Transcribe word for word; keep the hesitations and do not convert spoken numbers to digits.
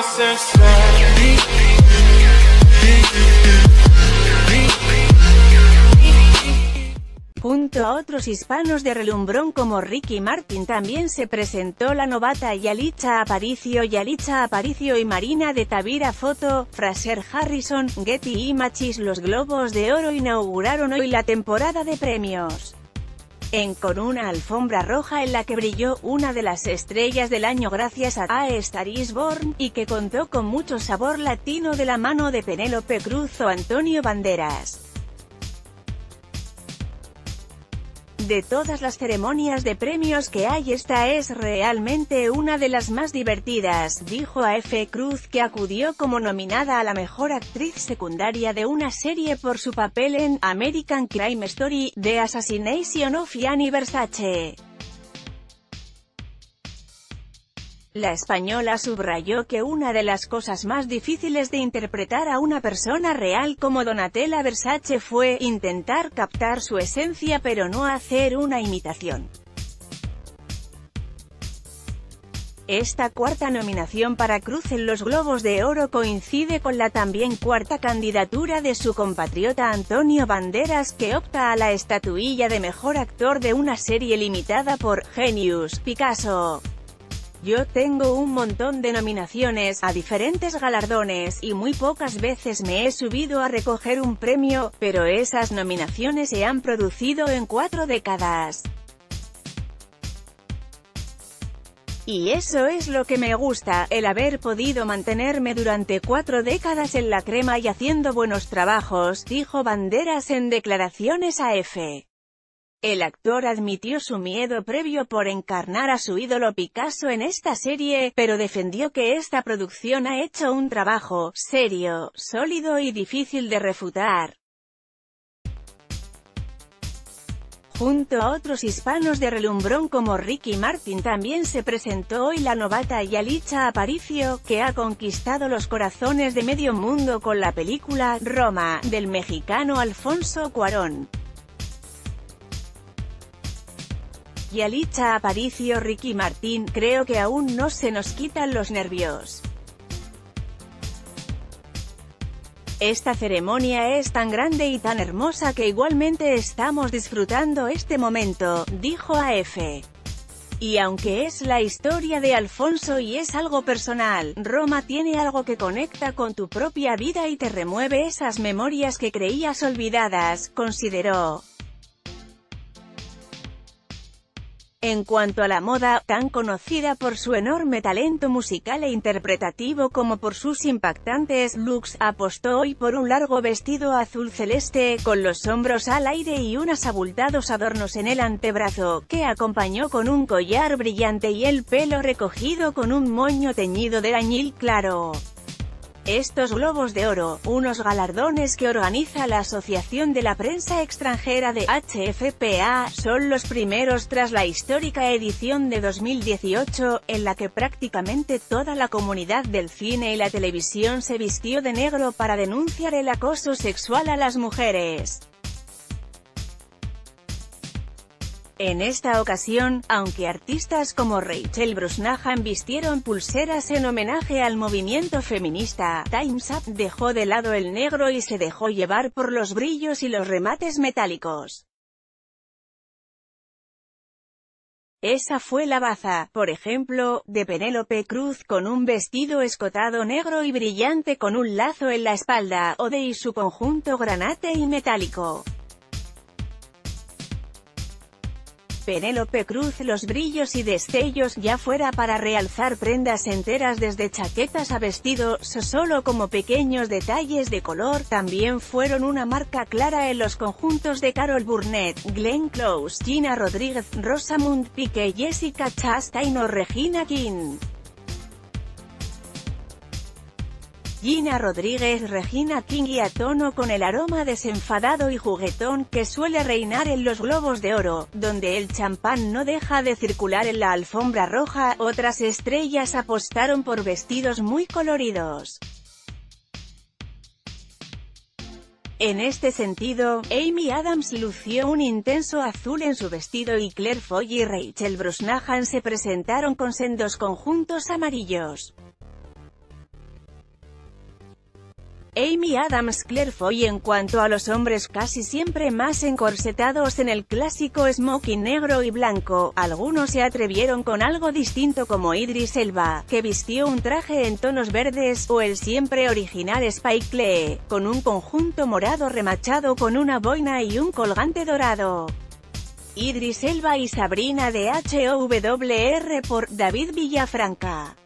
Junto a otros hispanos de relumbrón como Ricky Martin también se presentó la novata Yalitza Aparicio. Yalitza Aparicio y Marina de Tavira Foto, Fraser Harrison, Getty Images. Los Globos de Oro inauguraron hoy la temporada de premios. En con una alfombra roja en la que brilló una de las estrellas del año gracias a A Star is Born, y que contó con mucho sabor latino de la mano de Penélope Cruz o Antonio Banderas. De todas las ceremonias de premios que hay, esta es realmente una de las más divertidas, dijo a F. Cruz, que acudió como nominada a la mejor actriz secundaria de una serie por su papel en American Crime Story, The Assassination of Gianni Versace. La española subrayó que una de las cosas más difíciles de interpretar a una persona real como Donatella Versace fue intentar captar su esencia pero no hacer una imitación. Esta cuarta nominación para Cruz en los Globos de Oro coincide con la también cuarta candidatura de su compatriota Antonio Banderas, que opta a la estatuilla de mejor actor de una serie limitada por Genius, Picasso. Yo tengo un montón de nominaciones a diferentes galardones y muy pocas veces me he subido a recoger un premio, pero esas nominaciones se han producido en cuatro décadas. Y eso es lo que me gusta, el haber podido mantenerme durante cuatro décadas en la crema y haciendo buenos trabajos, dijo Banderas en declaraciones a F. El actor admitió su miedo previo por encarnar a su ídolo Picasso en esta serie, pero defendió que esta producción ha hecho un trabajo serio, sólido y difícil de refutar. Junto a otros hispanos de relumbrón como Ricky Martin también se presentó hoy la novata Yalitza Aparicio, que ha conquistado los corazones de medio mundo con la película Roma, del mexicano Alfonso Cuarón. Yalitza Aparicio, Ricky Martin, creo que aún no se nos quitan los nervios. Esta ceremonia es tan grande y tan hermosa que igualmente estamos disfrutando este momento, dijo a F. Y aunque es la historia de Alfonso y es algo personal, Roma tiene algo que conecta con tu propia vida y te remueve esas memorias que creías olvidadas, consideró. En cuanto a la moda, tan conocida por su enorme talento musical e interpretativo como por sus impactantes looks, apostó hoy por un largo vestido azul celeste, con los hombros al aire y unos abultados adornos en el antebrazo, que acompañó con un collar brillante y el pelo recogido con un moño teñido de añil claro. Estos Globos de Oro, unos galardones que organiza la Asociación de la Prensa Extranjera de H F P A, son los primeros tras la histórica edición de dos mil dieciocho, en la que prácticamente toda la comunidad del cine y la televisión se vistió de negro para denunciar el acoso sexual a las mujeres. En esta ocasión, aunque artistas como Rachel Brosnahan vistieron pulseras en homenaje al movimiento feminista, Time's Up dejó de lado el negro y se dejó llevar por los brillos y los remates metálicos. Esa fue la baza, por ejemplo, de Penélope Cruz con un vestido escotado negro y brillante con un lazo en la espalda, o de y su conjunto granate y metálico. Penélope Cruz, los brillos y destellos, ya fuera para realzar prendas enteras desde chaquetas a vestidos o solo como pequeños detalles de color, también fueron una marca clara en los conjuntos de Carol Burnett, Glenn Close, Gina Rodríguez, Rosamund Pike, Jessica Chastain o Regina King. Gina Rodríguez, Regina King y a tono con el aroma desenfadado y juguetón que suele reinar en los Globos de Oro, donde el champán no deja de circular en la alfombra roja. Otras estrellas apostaron por vestidos muy coloridos. En este sentido, Amy Adams lució un intenso azul en su vestido y Claire Foy y Rachel Brosnahan se presentaron con sendos conjuntos amarillos. Amy Adams, Claire Foy. En cuanto a los hombres, casi siempre más encorsetados en el clásico smoking negro y blanco, algunos se atrevieron con algo distinto como Idris Elba, que vistió un traje en tonos verdes, o el siempre original Spike Lee, con un conjunto morado remachado con una boina y un colgante dorado. Idris Elba y Sabrina de H O W R por David Villafranca.